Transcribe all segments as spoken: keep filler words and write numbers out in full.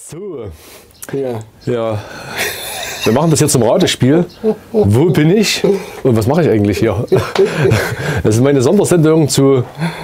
So. Ja. Ja. Wir machen das jetzt zum Ratespiel. Wo bin ich und was mache ich eigentlich hier? Das ist meine Sondersendung zu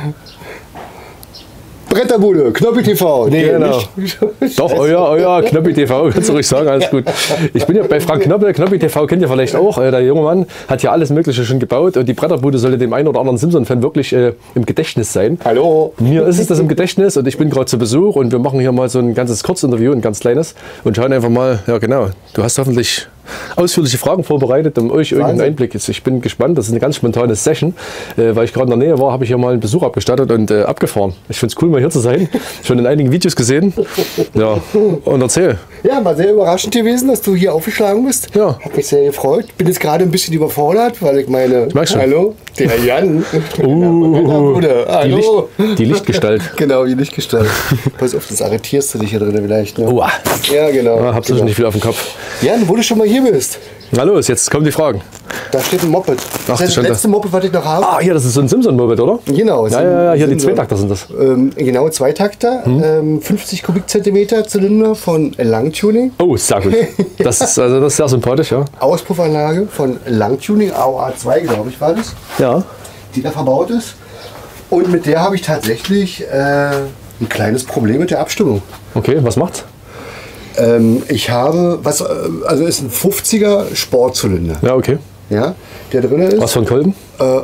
Bretterbude, Knoppi T V. Nee, genau. nicht. Doch, euer, euer Knoppi T V, kannst du ruhig sagen, alles gut. Ich bin ja bei Frank Knoppel, Knoppi T V kennt ihr vielleicht auch. Der junge Mann hat ja alles Mögliche schon gebaut und die Bretterbude sollte dem einen oder anderen Simpson-Fan wirklich äh, im Gedächtnis sein. Hallo. Mir ist es das im Gedächtnis und ich bin gerade zu Besuch und wir machen hier mal so ein ganzes Kurzinterview, ein ganz kleines und schauen einfach mal, ja genau, du hast hoffentlich ausführliche Fragen vorbereitet, um euch irgendeinen Einblick jetzt. Ich bin gespannt, das ist eine ganz spontane Session, äh, weil ich gerade in der Nähe war, habe ich hier mal einen Besuch abgestattet und äh, abgefahren. Ich finde es cool, mal hier zu sein. Schon in einigen Videos gesehen. Ja, und erzähl. Ja, war sehr überraschend gewesen, dass du hier aufgeschlagen bist. Ja. Hat mich sehr gefreut. Bin jetzt gerade ein bisschen überfordert, weil ich meine, Ich merk schon. hallo, der Jan. Uh, die, die, Licht, die Lichtgestalt. Genau, die Lichtgestalt. Pass auf, das arretierst du dich hier drin vielleicht. Ne? Uah. Ja, genau. Ah, hab's genau. nicht viel auf dem Kopf. Jan, wo du schon mal hier bist, Na los, jetzt kommen die Fragen. da steht ein Moped. Das ist stand das letzte Moped, was ich noch habe. Ah, hier, das ist so ein Simpson-Moped, oder? Genau. Ja, ja, ja, hier die sind so- Zweitakter sind das. Ähm, genau, Zweitakter, ähm, fünfzig Kubikzentimeter Zylinder von Langtuning. Oh, sehr gut. Das ist, also, das ist sehr sympathisch, ja. Auspuffanlage von Langtuning, A O A zwei, glaube ich, war das, Ja. die da verbaut ist. Und mit der habe ich tatsächlich äh, ein kleines Problem mit der Abstimmung. Okay, was macht's? Ähm, ich habe, was, äh, also ist ein fünfziger Sportzylinder, Ja, okay. ja, der drin ist. Was für ein Kolben?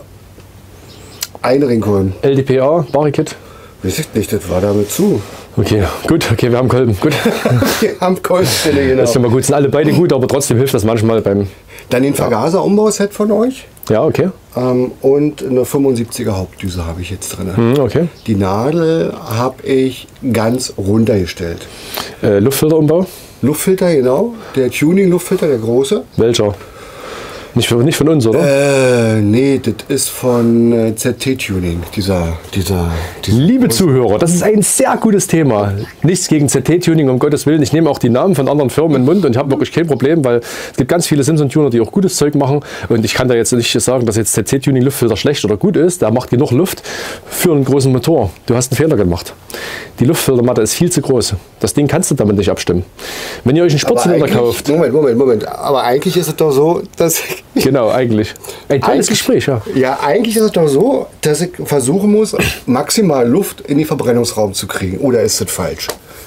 Ein Ringkolben. L D P A, Barrikit? Weiß ich nicht, das war damit zu. Okay, gut, okay, wir haben Kolben. Gut. Wir haben Kolbenstelle, genau. Das ist schon mal gut, sind alle beide gut, aber trotzdem hilft das manchmal beim. Dann den Vergaser-Umbauset von euch. Ja, okay. Ähm, und eine fünfundsiebziger Hauptdüse habe ich jetzt drin. Hm, okay. Die Nadel habe ich ganz runtergestellt. Äh, Luftfilterumbau? Luftfilter, genau. Der Tuning-Luftfilter, der große. Welcher? Nicht, von- nicht von uns, oder? Äh, nee, das ist von äh, Z T-Tuning. Dieser, dieser, dieser. Liebe Zuhörer, das ist ein sehr gutes Thema. Nichts gegen Z T-Tuning, um Gottes Willen. Ich nehme auch die Namen von anderen Firmen in den Mund und ich habe wirklich kein Problem, weil es gibt ganz viele Simpson-Tuner, die auch gutes Zeug machen. Und ich kann da jetzt nicht sagen, dass jetzt Z T-Tuning-Luftfilter schlecht oder gut ist. Der macht genug Luft für einen großen Motor. Du hast einen Fehler gemacht. Die Luftfiltermatte ist viel zu groß. Das Ding kannst du damit nicht abstimmen. Wenn ihr euch einen Aber Sportzylinder eigentlich- kauft. Moment, Moment, Moment. Aber eigentlich ist es doch so, dass. Genau, eigentlich. Ein tolles Eigentlich- Gespräch, ja. Ja, eigentlich ist es doch so, dass ich versuchen muss, maximal Luft in den Verbrennungsraum zu kriegen. Oder ist das falsch?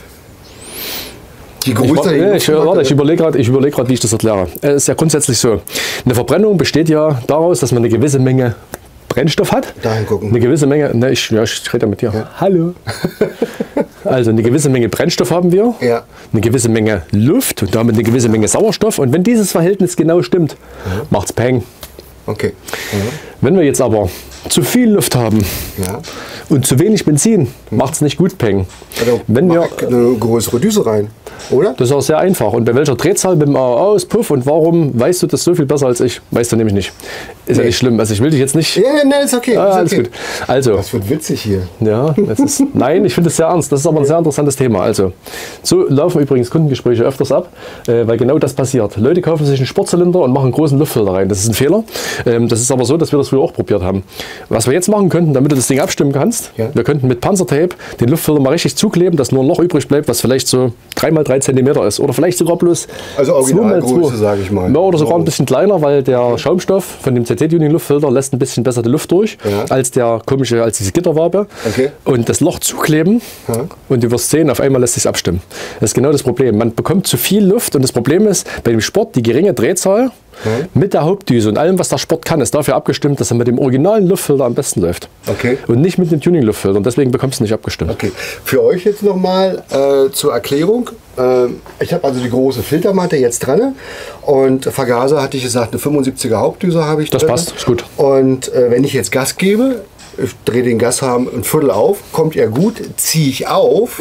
Je Ich, größer die nee, ich, Luftmatte- warte, ich überlege gerade, überleg grad, wie ich das erkläre. Es ist ja grundsätzlich so. Eine Verbrennung besteht ja daraus, dass man eine gewisse Menge Brennstoff hat. Dahin gucken. Eine gewisse Menge, ne, ich, ja, ich rede ja mit dir. Hallo. Also eine gewisse Menge Brennstoff haben wir, Ja. eine gewisse Menge Luft und damit eine gewisse Menge Sauerstoff. Und wenn dieses Verhältnis genau stimmt, macht's Peng. Okay. Wenn wir jetzt aber zu viel Luft haben Ja. und zu wenig Benzin, macht's nicht gut Peng. Also Wenn wir, mach ich eine größere Düse rein, oder? Das ist auch sehr einfach. Und bei welcher Drehzahl mit dem A O A aus, Puff, und warum weißt du das so viel besser als ich? Weißt du nämlich nicht. Ist ja Nee. nicht schlimm. Also ich will dich jetzt nicht. Ja, ja, nein, ist okay. Ah, ist alles okay. gut. Also, Das wird witzig hier. ja, das ist, nein, ich finde es sehr ernst. Das ist aber ein sehr interessantes Thema. Also, so laufen übrigens Kundengespräche öfters ab, äh, weil genau das passiert. Leute kaufen sich einen Sportzylinder und machen einen großen Luftfilter rein. Das ist ein Fehler. Ähm, das ist aber so, dass wir das früher auch probiert haben. Was wir jetzt machen könnten, damit du das Ding abstimmen kannst, Ja. wir könnten mit Panzertape den Luftfilter mal richtig zukleben, dass nur ein Loch übrig bleibt, was vielleicht so drei mal drei Zentimeter ist. Oder vielleicht sogar bloß Also zwei mal zwei. Originalgröße, sage ich mal. Ja, oder sogar So. ein bisschen kleiner, weil der Schaumstoff von dem Z T-Tuning-Luftfilter lässt ein bisschen besser die Luft durch, Ja. als der komische, als diese Gitterwabe. Okay. Und das Loch zukleben Ja. und du wirst sehen, auf einmal lässt sich abstimmen. Das ist genau das Problem. Man bekommt zu viel Luft und das Problem ist, bei dem Sport die geringe Drehzahl mit der Hauptdüse und allem, was der Sport kann, ist dafür abgestimmt, dass er mit dem originalen Luftfilter am besten läuft. Okay. Und nicht mit dem Tuning-Luftfilter. Und deswegen bekommst du nicht abgestimmt. Okay. Für euch jetzt nochmal äh, zur Erklärung. Ähm, ich habe also die große Filtermatte jetzt dran. Und Vergaser hatte ich gesagt, eine fünfundsiebziger Hauptdüse habe ich Das drin. passt, ist gut. Und äh, wenn ich jetzt Gas gebe, ich drehe den Gasharm ein Viertel auf, kommt er gut, ziehe ich auf,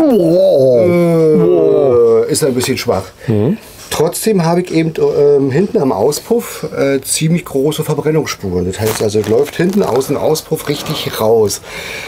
äh, ist er ein bisschen schwach. Trotzdem habe ich eben ähm, hinten am Auspuff äh, ziemlich große Verbrennungsspuren. Das heißt also, es läuft hinten aus dem Auspuff richtig raus.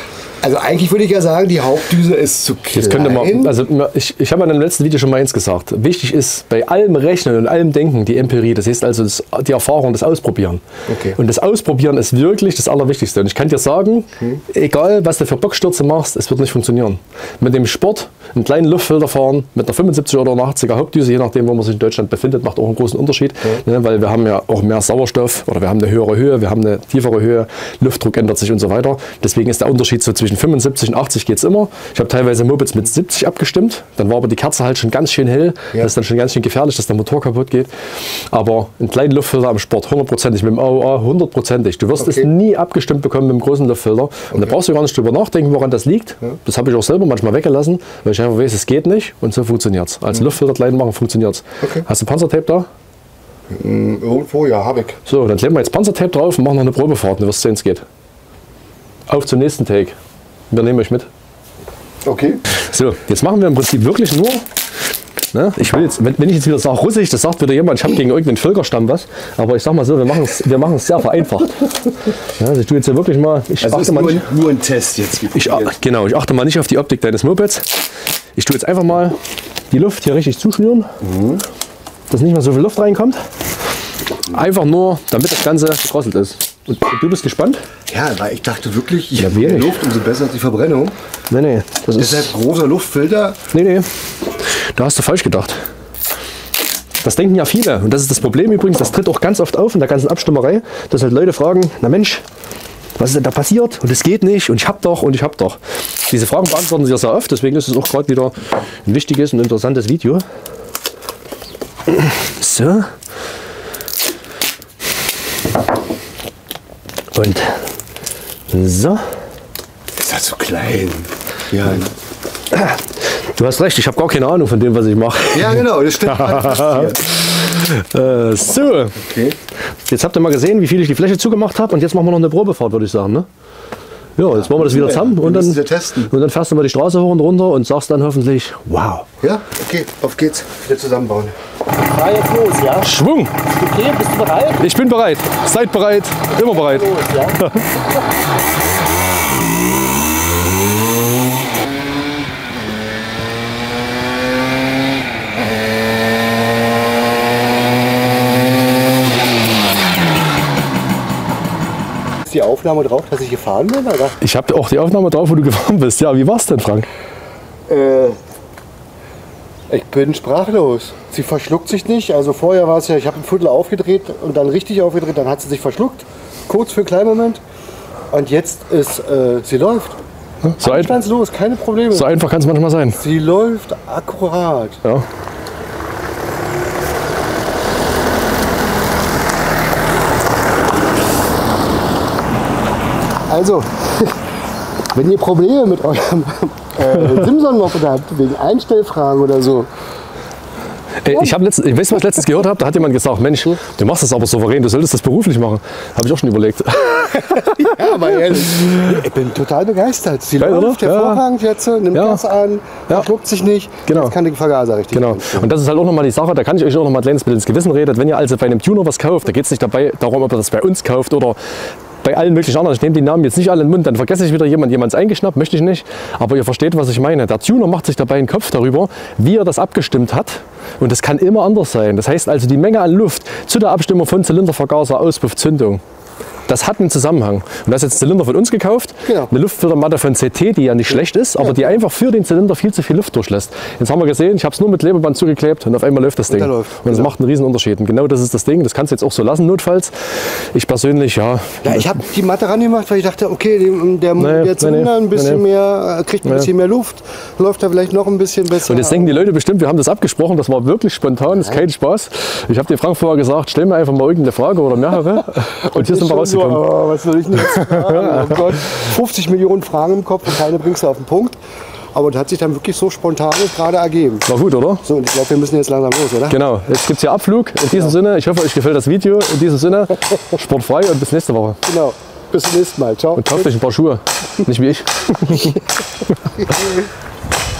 Also eigentlich würde ich ja sagen, die Hauptdüse ist zu klein. Jetzt könnte man, also ich, ich habe in dem letzten Video schon mal eins gesagt. Wichtig ist bei allem Rechnen und allem Denken die Empirie. Das heißt also das, die Erfahrung, das Ausprobieren. Okay. Und das Ausprobieren ist wirklich das Allerwichtigste. Und ich kann dir sagen, hm. egal was du für Bockstürze machst, es wird nicht funktionieren. Mit dem Sport einen kleinen Luftfilter fahren, mit einer fünfundsiebzig oder einer achtziger Hauptdüse, je nachdem, wo man sich in Deutschland befindet, macht auch einen großen Unterschied. Ja. Ne, weil wir haben ja auch mehr Sauerstoff oder wir haben eine höhere Höhe, wir haben eine tiefere Höhe, Luftdruck ändert sich und so weiter. Deswegen ist der Unterschied so zwischen fünfundsiebzig und achtzig geht es immer. Ich habe teilweise Mopeds mit siebzig abgestimmt, dann war aber die Kerze halt schon ganz schön hell. Ja. Das ist dann schon ganz schön gefährlich, dass der Motor kaputt geht. Aber einen kleinen Luftfilter am Sport, hundertprozentig, mit dem A O A, hundertprozentig. Du wirst okay. es nie abgestimmt bekommen mit dem großen Luftfilter. Und okay. da brauchst du gar nicht drüber nachdenken, woran das liegt. Ja. Das habe ich auch selber manchmal weggelassen, weil ich einfach weiß, es geht nicht und so funktioniert es. Als mhm. Luftfilter klein machen funktioniert es. Okay. Hast du Panzertape da? Irgendwo, ja, habe ich. So, dann kleben wir jetzt Panzertape drauf und machen noch eine Probefahrt. Du wirst sehen, es geht. Auf zum nächsten Take. Wir nehmen euch mit. Okay. So, jetzt machen wir im Prinzip wirklich nur, ne, ich will jetzt, wenn, wenn ich jetzt wieder sage Russisch, das sagt wieder jemand, ich habe gegen irgendeinen Völkerstamm was, aber ich sag mal so, wir machen es wir machen's sehr vereinfacht. Ja, also ich tue jetzt hier wirklich mal, ich also achte ist mal nur, nicht, nur ein Test jetzt. Ich, genau, ich achte mal nicht auf die Optik deines Mopeds. Ich tue jetzt einfach mal die Luft hier richtig zuschnüren, mhm. dass nicht mehr so viel Luft reinkommt. Einfach nur, damit das Ganze gedrosselt ist. Und du bist gespannt? Ja, weil ich dachte wirklich, je ja, mehr Luft, umso besser die Verbrennung. Nee, nee. Das ist deshalb großer Luftfilter. Nee, nee. Da hast du falsch gedacht. Das denken ja viele. Und das ist das Problem übrigens, das tritt auch ganz oft auf in der ganzen Abstimmerei, dass halt Leute fragen, na Mensch, was ist denn da passiert? Und es geht nicht und ich hab doch und ich hab doch. Diese Fragen beantworten sie ja sehr oft, deswegen ist es auch gerade wieder ein wichtiges und interessantes Video. So. Und so. Ist das so klein? Ja. Du hast recht, ich habe gar keine Ahnung von dem, was ich mache. Ja, genau, das stimmt. äh, so. Okay. Jetzt habt ihr mal gesehen, wie viel ich die Fläche zugemacht habe. Und jetzt machen wir noch eine Probefahrt, würde ich sagen. Ne? Ja, jetzt machen wir das wieder zusammen. Und dann, und dann fährst du mal die Straße hoch und runter und sagst dann hoffentlich, wow. Ja, okay, auf geht's. Wieder zusammenbauen. Fahr jetzt los, ja? Schwung! Okay, bist du bereit? Ich bin bereit. Seid bereit. Immer bereit. Los, ja? Die Aufnahme drauf, dass ich gefahren bin, oder? Ich habe auch die Aufnahme drauf, wo du gefahren bist. Ja, wie war's denn, Frank? Äh, ich bin sprachlos. Sie verschluckt sich nicht. Also vorher war es ja, ich habe ein Viertel aufgedreht und dann richtig aufgedreht, dann hat sie sich verschluckt. Kurz für einen kleinen Moment. Und jetzt ist, äh, sie läuft. So Anstandslos, keine Probleme. So einfach kann es manchmal sein. Sie läuft akkurat. Ja. Also, wenn ihr Probleme mit eurem äh, Simson-Moped habt, wegen Einstellfragen oder so. Ey, ich habe letztens, ich weiß, was ich letztens gehört habe, da hat jemand gesagt, Mensch, du machst das aber souverän, du solltest das beruflich machen. Habe ich auch schon überlegt. Ja, aber ehrlich, ich bin total begeistert. Sie Geil, läuft oder? hervorragend Ja. jetzt, nimmt Ja. Gas an, Ja. verschluckt sich nicht, Genau. jetzt kann die Vergaser richtig. Genau. Und das ist halt auch nochmal die Sache, da kann ich euch auch noch mal ein kleines bisschen ins Gewissen reden. Wenn ihr also bei einem Tuner was kauft, da geht es nicht dabei darum, ob ihr das bei uns kauft oder bei allen möglichen anderen. Ich nehme die Namen jetzt nicht alle in den Mund, dann vergesse ich wieder jemand, jemand eingeschnappt, möchte ich nicht. Aber ihr versteht, was ich meine. Der Tuner macht sich dabei einen Kopf darüber, wie er das abgestimmt hat. Und das kann immer anders sein. Das heißt also, die Menge an Luft zu der Abstimmung von Zylindervergaser, Auspuff, Zündung, das hat einen Zusammenhang. Und das ist jetzt Zylinder von uns gekauft, genau. Eine Luftfiltermatte von C T, die ja nicht schlecht ist, aber ja. die einfach für den Zylinder viel zu viel Luft durchlässt. Jetzt haben wir gesehen, ich habe es nur mit Klebeband zugeklebt und auf einmal läuft das Ding. Und, läuft. und das genau. macht einen riesen Unterschied. Und genau das ist das Ding, das kannst du jetzt auch so lassen, notfalls. Ich persönlich, ja. ja ich habe die Matte rangemacht, weil ich dachte, okay, der, nee, der Zylinder nee, ein bisschen nee. mehr, kriegt ein nee. bisschen mehr Luft, läuft da vielleicht noch ein bisschen besser. Und jetzt denken die Leute bestimmt, wir haben das abgesprochen, das war wirklich spontan, das ist kein Spaß. Ich habe dir Frank vorher gesagt, stell mir einfach mal irgendeine Frage oder mehrere. Und, und hier sind wir rausgekommen. So, oh, was soll ich denn jetzt fragen? Oh Gott, fünfzig Millionen Fragen im Kopf und keine bringst du auf den Punkt. Aber das hat sich dann wirklich so spontan gerade ergeben. War gut, oder? So, und ich glaube, wir müssen jetzt langsam los, oder? Genau, jetzt gibt es hier Abflug. In diesem ja. Sinne, ich hoffe, euch gefällt das Video. In diesem Sinne, sportfrei und bis nächste Woche. Genau, bis zum nächsten Mal. Ciao. Und kauft euch ein paar Schuhe, nicht wie ich.